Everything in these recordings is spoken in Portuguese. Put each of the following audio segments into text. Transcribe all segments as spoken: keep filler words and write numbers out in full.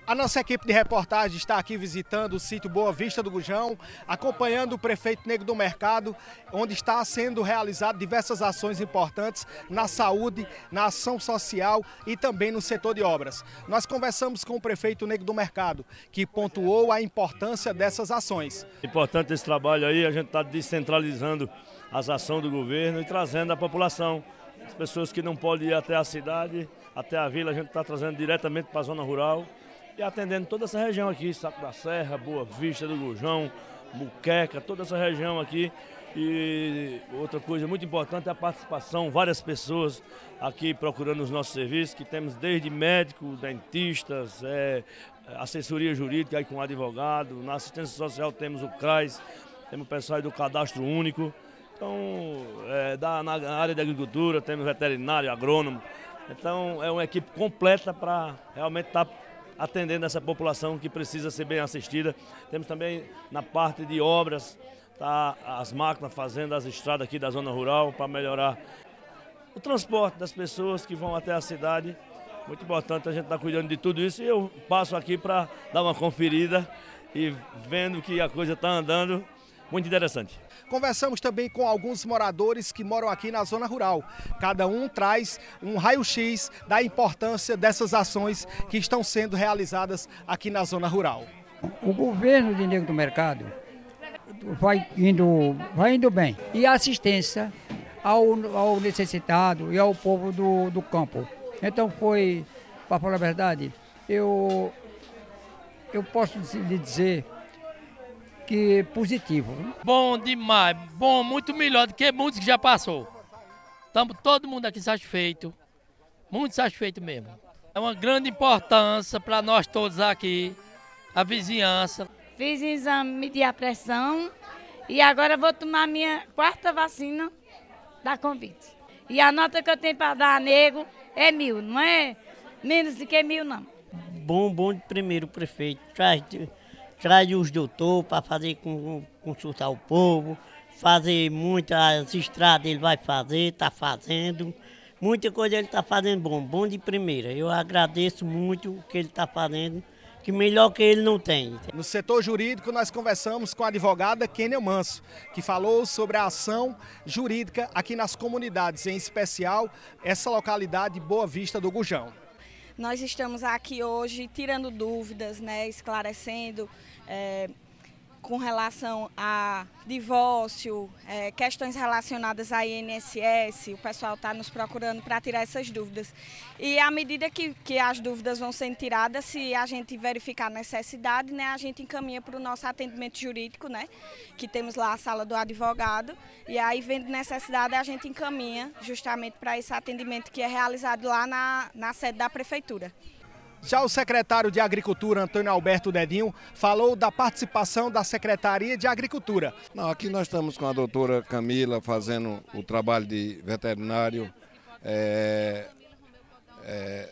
A nossa equipe de reportagem está aqui visitando o sítio Boa Vista do Gujão, acompanhando o prefeito Negro do Mercado, onde está sendo realizado diversas ações importantes na saúde, na ação social e também no setor de obras. Nós conversamos com o prefeito Negro do Mercado, que pontuou a importância dessas ações. Importante esse trabalho aí, a gente está descentralizando as ações do governo e trazendo a população. As pessoas que não podem ir até a cidade, até a vila, a gente está trazendo diretamente para a zona rural. E atendendo toda essa região aqui, Saco da Serra, Boa Vista do Gujão, Muqueca, toda essa região aqui. E outra coisa muito importante é a participação, várias pessoas aqui procurando os nossos serviços, que temos desde médicos, dentistas, é, assessoria jurídica aí com advogado, na assistência social temos o C R A S, temos o pessoal aí do Cadastro Único. Então, é, da, na área da agricultura, temos veterinário, agrônomo. Então, é uma equipe completa para realmente estar atendendo essa população que precisa ser bem assistida. Temos também na parte de obras, tá, as máquinas fazendo as estradas aqui da zona rural para melhorar o transporte das pessoas que vão até a cidade. Muito importante a gente estar cuidando de tudo isso e eu passo aqui para dar uma conferida e vendo que a coisa está andando. Muito interessante. Conversamos também com alguns moradores que moram aqui na zona rural. Cada um traz um raio-x da importância dessas ações que estão sendo realizadas aqui na zona rural. O governo de Negro do Mercado vai indo, vai indo bem. E a assistência ao, ao necessitado e ao povo do, do campo. Então foi, para falar a verdade, eu, eu posso lhe dizer que positivo. Bom demais, bom, muito melhor do que muitos que já passou. Estamos todo mundo aqui satisfeito, muito satisfeito mesmo. É uma grande importância para nós todos aqui, a vizinhança. Fiz exame de pressão e agora vou tomar minha quarta vacina da Covid. E a nota que eu tenho para dar a nego é mil, não é menos do que mil não. Bom, bom de primeiro prefeito, traz... Traz os doutores para fazer consultar o povo, fazer muitas estradas ele vai fazer, está fazendo. Muita coisa ele está fazendo bom, bom de primeira. Eu agradeço muito o que ele está fazendo, que melhor que ele não tem. No setor jurídico nós conversamos com a advogada Kênia Manso, que falou sobre a ação jurídica aqui nas comunidades, em especial essa localidade Boa Vista do Gujão. Nós estamos aqui hoje tirando dúvidas, né, esclarecendo é, com relação a divórcio, é, questões relacionadas à I N S S, o pessoal está nos procurando para tirar essas dúvidas. E à medida que, que as dúvidas vão sendo tiradas, se a gente verificar a necessidade, né, a gente encaminha para o nosso atendimento jurídico, né, que temos lá a sala do advogado, e aí vendo necessidade a gente encaminha justamente para esse atendimento que é realizado lá na, na sede da prefeitura. Já o secretário de Agricultura, Antônio Alberto Dedinho, falou da participação da Secretaria de Agricultura. Não, aqui nós estamos com a doutora Camila fazendo o trabalho de veterinário, é, é,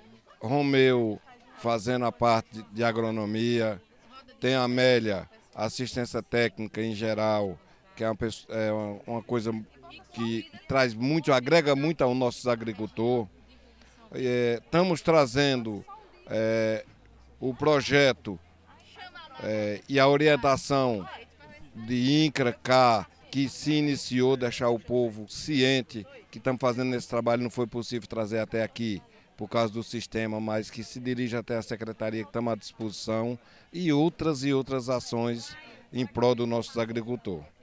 Romeu fazendo a parte de agronomia, tem a Amélia, assistência técnica em geral, que é uma, é uma coisa que traz muito, agrega muito aos nossos agricultores. É, estamos trazendo é, o projeto é, e a orientação de INCRA-K, que se iniciou, deixar o povo ciente que estamos fazendo esse trabalho, não foi possível trazer até aqui por causa do sistema, mas que se dirige até a secretaria, que estamos à disposição, e outras e outras ações em prol dos nossos agricultores.